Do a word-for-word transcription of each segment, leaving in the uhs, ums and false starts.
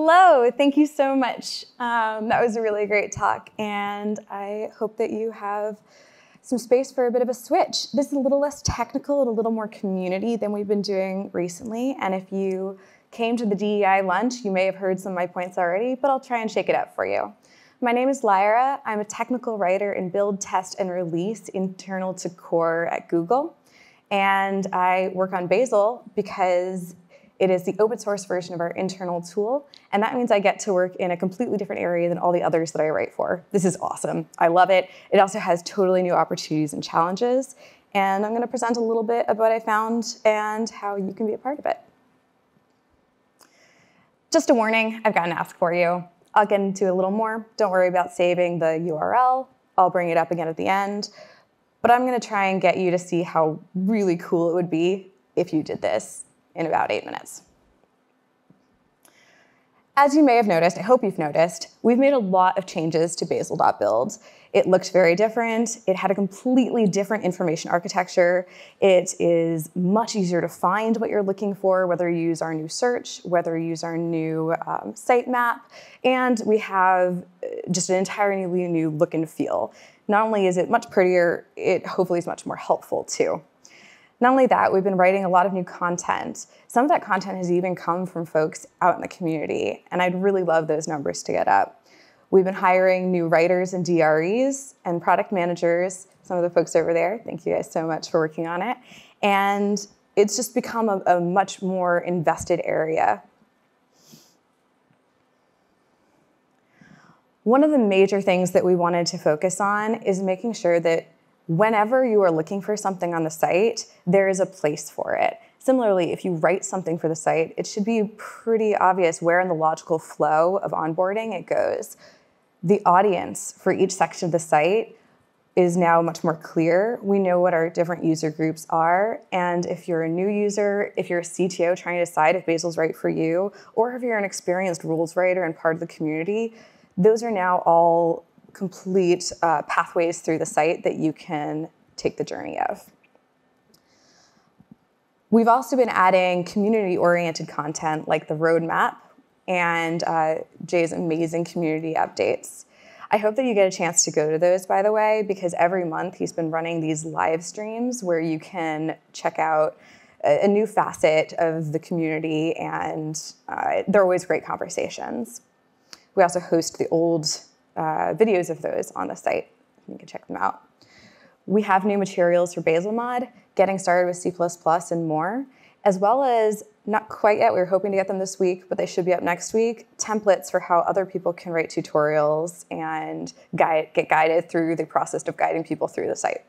Hello, thank you so much. Um, that was a really great talk, and I hope that you have some space for a bit of a switch. This is a little less technical and a little more community than we've been doing recently, and if you came to the D E I lunch, you may have heard some of my points already, but I'll try and shake it up for you. My name is Lyra. I'm a technical writer in build, test, and release internal to core at Google, and I work on Bazel because it is the open source version of our internal tool, and that means I get to work in a completely different area than all the others that I write for. This is awesome. I love it. It also has totally new opportunities and challenges, and I'm going to present a little bit of what I found and how you can be a part of it. Just a warning, I've got an ask for you. I'll get into a little more. Don't worry about saving the U R L. I'll bring it up again at the end, but I'm going to try and get you to see how really cool it would be if you did this in about eight minutes. As you may have noticed, I hope you've noticed, we've made a lot of changes to bazel dot build. It looked very different. It had a completely different information architecture. It is much easier to find what you're looking for, whether you use our new search, whether you use our new um, sitemap, and we have just an entirely new look and feel. Not only is it much prettier, it hopefully is much more helpful too. Not only that, we've been writing a lot of new content. Some of that content has even come from folks out in the community, and I'd really love those numbers to get up. We've been hiring new writers and D R Es and product managers, some of the folks over there. Thank you guys so much for working on it. And it's just become a, a much more invested area. One of the major things that we wanted to focus on is making sure that whenever you are looking for something on the site, there is a place for it. Similarly, if you write something for the site, it should be pretty obvious where in the logical flow of onboarding it goes. The audience for each section of the site is now much more clear. We know what our different user groups are, and if you're a new user, if you're a C T O trying to decide if Bazel's right for you, or if you're an experienced rules writer and part of the community, those are now all complete uh, pathways through the site that you can take the journey of. We've also been adding community-oriented content like the roadmap and uh, Jay's amazing community updates. I hope that you get a chance to go to those, by the way, because every month he's been running these live streams where you can check out a, a new facet of the community, and uh, they're always great conversations. We also host the old Uh, videos of those on the site. You can check them out. We have new materials for Bazelmod, getting started with C plus plus and more, as well as, not quite yet, we were hoping to get them this week, but they should be up next week, templates for how other people can write tutorials and guide, get guided through the process of guiding people through the site.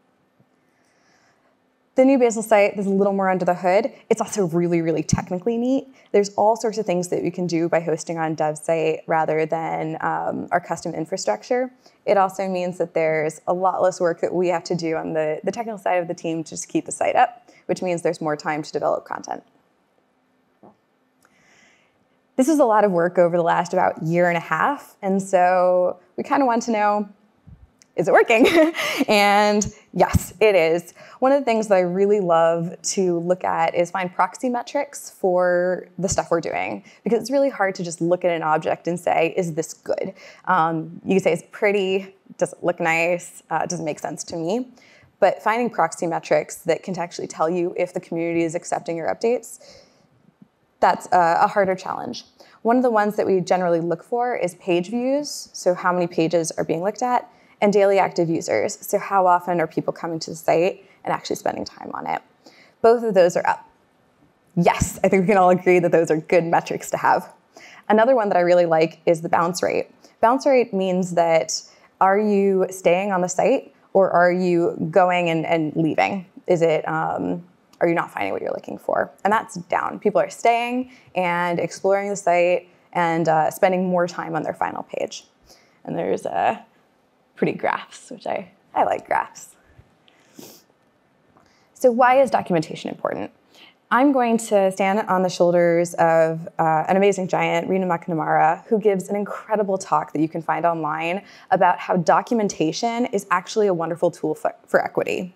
The new Bazel site, there's a little more under the hood. It's also really, really technically neat. There's all sorts of things that we can do by hosting on dev site rather than um, our custom infrastructure. It also means that there's a lot less work that we have to do on the, the technical side of the team to just keep the site up, which means there's more time to develop content. This is a lot of work over the last about year and a half, and so we kind of want to know, is it working? And yes, it is. One of the things that I really love to look at is find proxy metrics for the stuff we're doing, because it's really hard to just look at an object and say, is this good? Um, you can say it's pretty, does it look nice, uh, does it make sense to me? But finding proxy metrics that can actually tell you if the community is accepting your updates, that's a, a harder challenge. One of the ones that we generally look for is page views, so how many pages are being looked at, and daily active users, so how often are people coming to the site and actually spending time on it. Both of those are up. Yes, I think we can all agree that those are good metrics to have. Another one that I really like is the bounce rate. Bounce rate means that are you staying on the site or are you going and, and leaving? Is it, um, are you not finding what you're looking for? And that's down. People are staying and exploring the site and uh, spending more time on their final page. And there's a pretty graphs, which I, I like graphs. So why is documentation important? I'm going to stand on the shoulders of uh, an amazing giant, Rena McNamara, who gives an incredible talk that you can find online about how documentation is actually a wonderful tool for, for equity.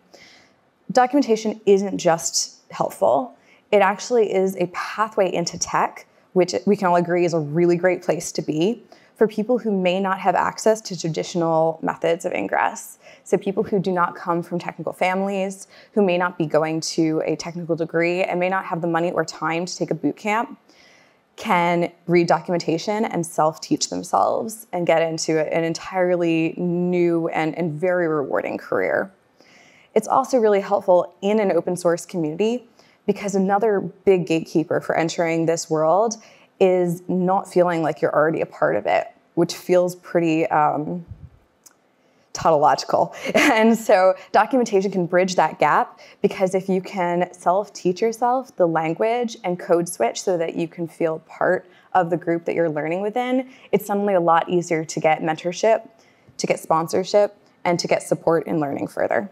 Documentation isn't just helpful. It actually is a pathway into tech which we can all agree is a really great place to be, for people who may not have access to traditional methods of ingress. So people who do not come from technical families, who may not be going to a technical degree and may not have the money or time to take a boot camp, can read documentation and self-teach themselves and get into an entirely new and, and very rewarding career. It's also really helpful in an open source community because another big gatekeeper for entering this world is not feeling like you're already a part of it, which feels pretty um, tautological. And so documentation can bridge that gap, because if you can self-teach yourself the language and code switch so that you can feel part of the group that you're learning within, it's suddenly a lot easier to get mentorship, to get sponsorship, and to get support in learning further.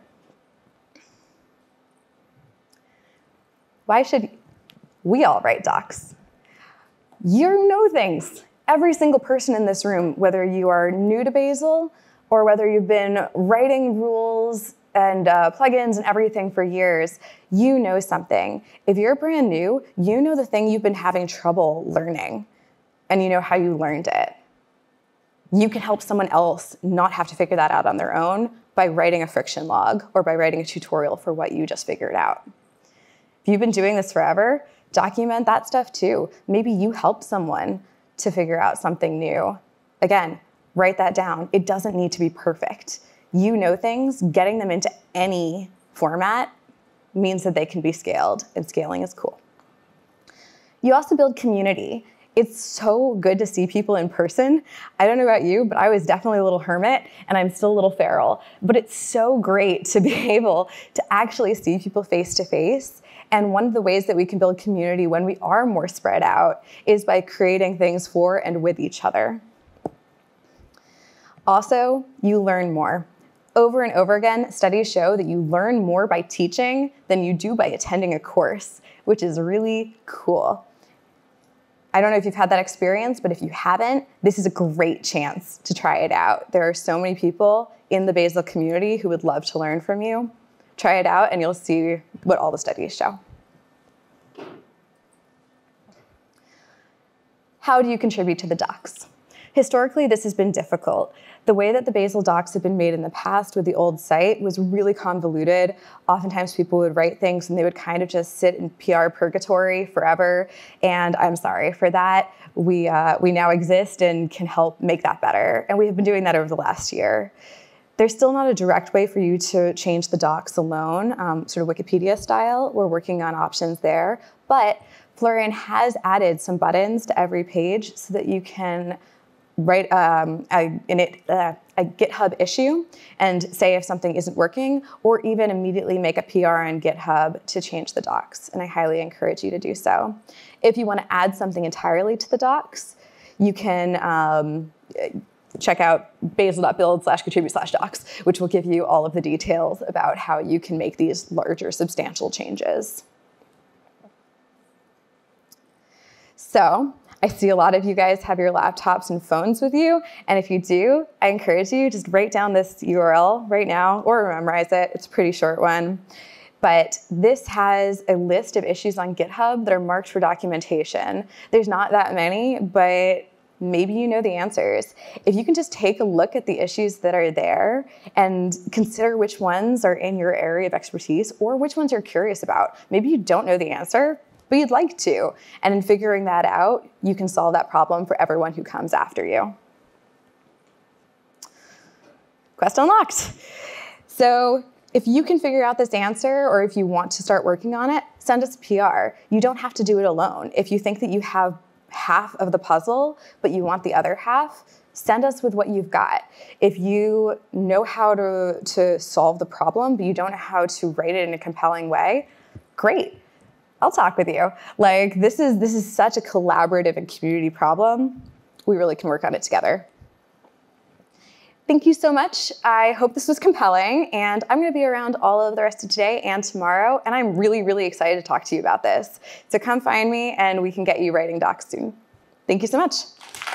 Why should we all write docs? You know things. Every single person in this room, whether you are new to Bazel or whether you've been writing rules and uh, plugins and everything for years, you know something. If you're brand new, you know the thing you've been having trouble learning, and you know how you learned it. You can help someone else not have to figure that out on their own by writing a friction log or by writing a tutorial for what you just figured out. If you've been doing this forever, document that stuff too. Maybe you helped someone to figure out something new. Again, write that down. It doesn't need to be perfect. You know things, getting them into any format means that they can be scaled, and scaling is cool. You also build community. It's so good to see people in person. I don't know about you, but I was definitely a little hermit, and I'm still a little feral. But it's so great to be able to actually see people face to face. And one of the ways that we can build community when we are more spread out is by creating things for and with each other. Also, you learn more. Over and over again, studies show that you learn more by teaching than you do by attending a course, which is really cool. I don't know if you've had that experience, but if you haven't, this is a great chance to try it out. There are so many people in the Bazel community who would love to learn from you. Try it out and you'll see what all the studies show. How do you contribute to the docs? Historically, this has been difficult. The way that the Bazel docs have been made in the past with the old site was really convoluted. Oftentimes people would write things and they would kind of just sit in P R purgatory forever. And I'm sorry for that. We, uh, we now exist and can help make that better. And we have been doing that over the last year. There's still not a direct way for you to change the docs alone, um, sort of Wikipedia style. We're working on options there. But Florian has added some buttons to every page so that you can write um, a, in it, uh, a GitHub issue and say if something isn't working, or even immediately make a P R on GitHub to change the docs. And I highly encourage you to do so. If you want to add something entirely to the docs, you can um, check out bazel dot build slash contribute slash docs, which will give you all of the details about how you can make these larger substantial changes. So I see a lot of you guys have your laptops and phones with you. And if you do, I encourage you, just write down this U R L right now or memorize it. It's a pretty short one. But this has a list of issues on GitHub that are marked for documentation. There's not that many, but maybe you know the answers. If you can just take a look at the issues that are there and consider which ones are in your area of expertise or which ones you're curious about. Maybe you don't know the answer, but you'd like to. And in figuring that out, you can solve that problem for everyone who comes after you. Quest unlocked. So if you can figure out this answer, or if you want to start working on it, send us a P R. You don't have to do it alone. If you think that you have half of the puzzle, but you want the other half, send us with what you've got. If you know how to, to solve the problem, but you don't know how to write it in a compelling way, great. I'll talk with you. Like, this is, this is such a collaborative and community problem. We really can work on it together. Thank you so much. I hope this was compelling, and I'm gonna be around all of the rest of today and tomorrow, and I'm really, really excited to talk to you about this. So come find me and we can get you writing docs soon. Thank you so much.